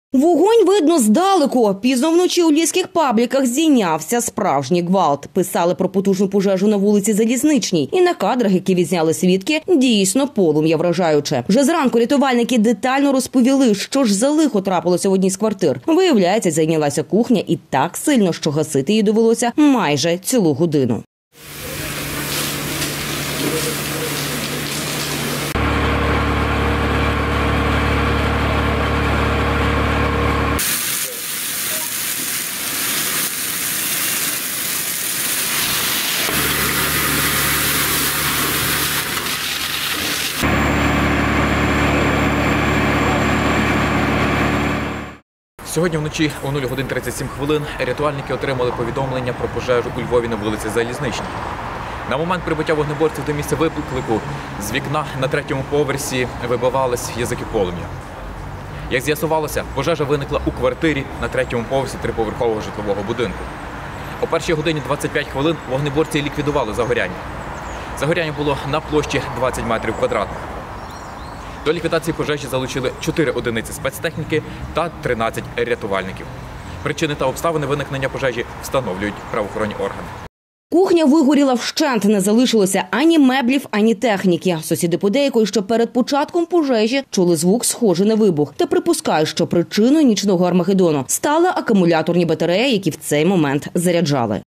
Вогонь видно здалеку. Пізно вночі у львівських пабліках здійнявся справжній гвалт. Писали про потужну пожежу на вулиці Залізничній. І на кадрах, які відзняли свідки, дійсно полум'я вражаюче. Вже зранку рятувальники детально розповіли, що ж за лихо трапилося в одній з квартир. Виявляється, зайнялася кухня і так сильно, що гасити її довелося майже цілу годину. Сьогодні вночі о 0 годин 37 хвилин рятувальники отримали повідомлення про пожежу у Львові на вулиці Залізничній. На момент прибуття вогнеборців до місця виклику з вікна на третьому поверсі вибивались язики полум'я. Як з'ясувалося, пожежа виникла у квартирі на третьому поверсі триповерхового житлового будинку. О 1 годині 25 хвилин вогнеборці ліквідували загоряння. Загоряння було на площі 20 метрів квадратних. До ліквідації пожежі залучили 4 одиниці спецтехніки та 13 рятувальників. Причини та обставини виникнення пожежі встановлюють правоохоронні органи. Кухня вигоріла вщент, не залишилося ані меблів, ані техніки. Сусіди подейкують, що перед початком пожежі чули звук, схожий на вибух. Та припускають, що причиною нічного армагеддону стали акумуляторні батареї, які в цей момент заряджали.